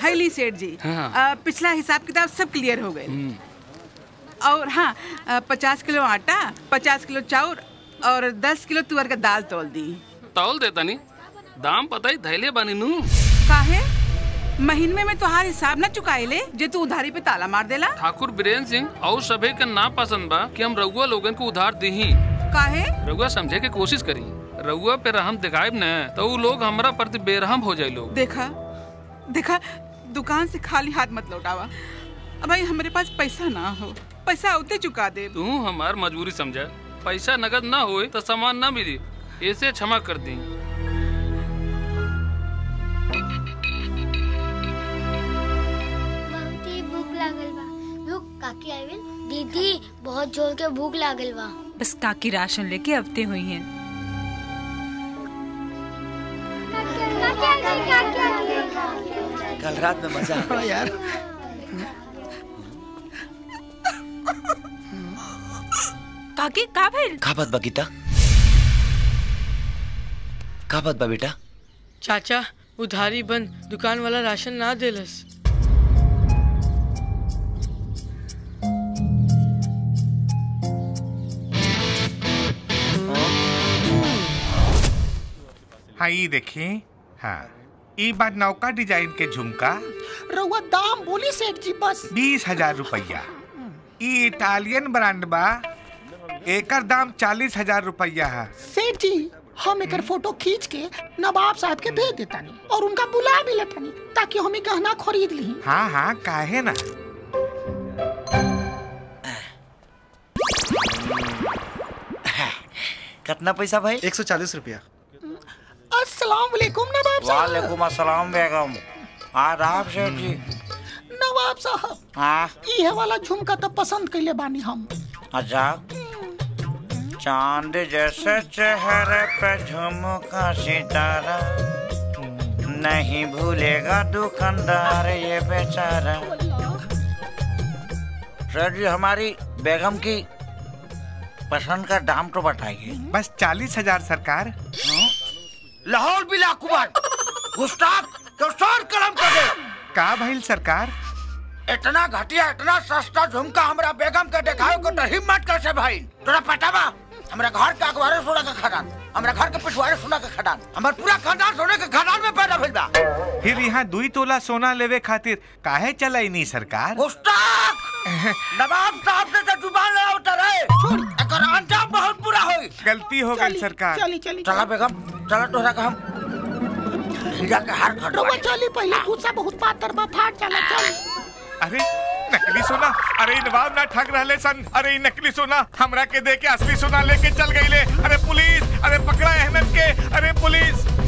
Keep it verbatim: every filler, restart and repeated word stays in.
हैली सेठ जी, हाँ। आ, पिछला हिसाब किताब सब क्लियर हो गए। और हाँ, पचास किलो आटा, पचास किलो चाउर और दस किलो तुअर का दाल तोल दी। तौल देता नहीं, दाम पता ही धैले बनी नू। काहे महीने में तोहार हिसाब न चुकाए ले जे तू उधारी पे ताला मार देला। ठाकुर बीरेन सिंह और सभे के ना पसंद बा कि हम रउआ लोगन को उधार दही। काहे रउआ समझे के कोशिश करी, रउआ पे रहम दिखाएब न तो वो लोग हमरा प्रति बेरहम हो जाए लोग। देखा देखा दुकान से खाली हाथ मत लौटावा। अब भाई हमारे पास पैसा ना हो, पैसा उते चुका दे। तू हमार मजबूरी समझा, पैसा नगद ना होए तो सामान ना मिली, ऐसे क्षमा कर दी। बहुत ही भूख लागल बा। रुक काकी आइल। दीदी बहुत जोर के भूख लागल बा। बस काकी राशन लेके अवते हुई हैं। कल रात में मजा आया यार। काकी का भइल? का बात बा गीता? का बात बा बेटा? चाचा उधारी बंद, दुकान वाला राशन ना देलस। हाँ ये देखिए, हाँ ये बात नौका डिजाइन के झुमका रउआ दाम बोली सेठ जी बस बीस हजार रुपया। ये इटालियन ब्रांड बा, एकर दाम चालीस हजार रुपया है। सेठ जी हम एकर फोटो खींच के नवाब साहब के भेज देतानी और उनका बुला भी लेतानी ताकि हम गहना खरीद ली। हाँ हाँ काहे ना। कितना पैसा भाई? एक सौ चालीस रुपया। अस्सलाम वालेकुम नवाब साहब। वालेकुम अस्सलाम बेगम। आदाब सेठ जी। नवाब साहब हाँ ये वाला झुमका तो पसंद कैले बानी हम। अच्छा, चांद जैसे चेहरे पे झुमका सितारा, नहीं भूलेगा दुकानदार ये बेचारा। सर जी हमारी बेगम की पसंद का दाम तो बताइए। बस चालीस हजार सरकार। लाहौर बिला कुमार गुस्ताख तो सर कलम कर दे। का भइल सरकार? इतना घटिया इतना सस्ता झुमका हमरा बेगम के देखाओ को तो हिम्मत कैसे भाई? तोरा पता बा हमरा घर के अखबारे सोना के खदान, हमरा घर के पिछवाड़े सोना के खदान, हमर पूरा खानदान सोने के खदान में पैदा भइल बा। फिर यहाँ दुई तोला सोना लेवे खातिर काहे चलाई नहीं सरकार? गुस्ताख नवाब साहब से तो जुबान लड़ावता रहे, एकर अंजाम बहुत बुरा होई। गलती हो गई सरकार। चली चली चला बेगम चला, तोरा का हम हीरा के हार खरीद। रउआ चली, पहले गुस्सा बहुत पातर बा, फाट चला चल। अरे नकली सोना, अरे नवाब ना ठग रहले सन। अरे नकली सोना हमरा के दे के असली सोना लेके चल गईले। अरे पुलिस, अरे पकड़ा अहमद के, अरे पुलिस।